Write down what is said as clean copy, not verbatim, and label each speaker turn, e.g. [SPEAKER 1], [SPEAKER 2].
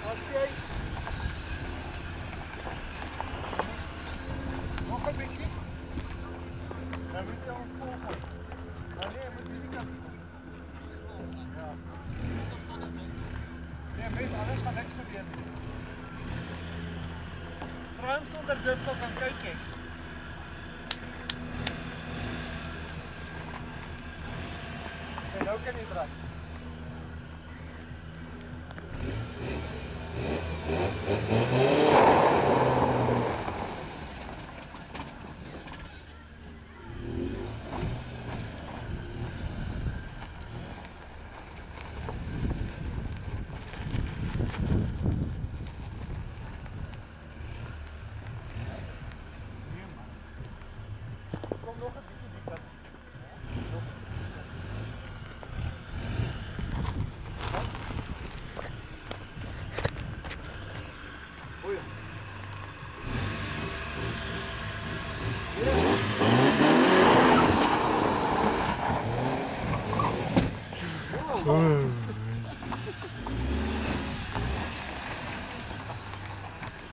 [SPEAKER 1] As jy nog 'n bietjie, dan moet jy hom volgooi. Maar nee, jy moet hierdie kant toe kom. Ja. Nee, weet, anders gaan niks gebeur nie. Draai hom sonder diflok en kyk jy. So nou kan jy draai. Kom nog 'n bietjie die kant. Nog 'n bietjie. Goeie. Ja.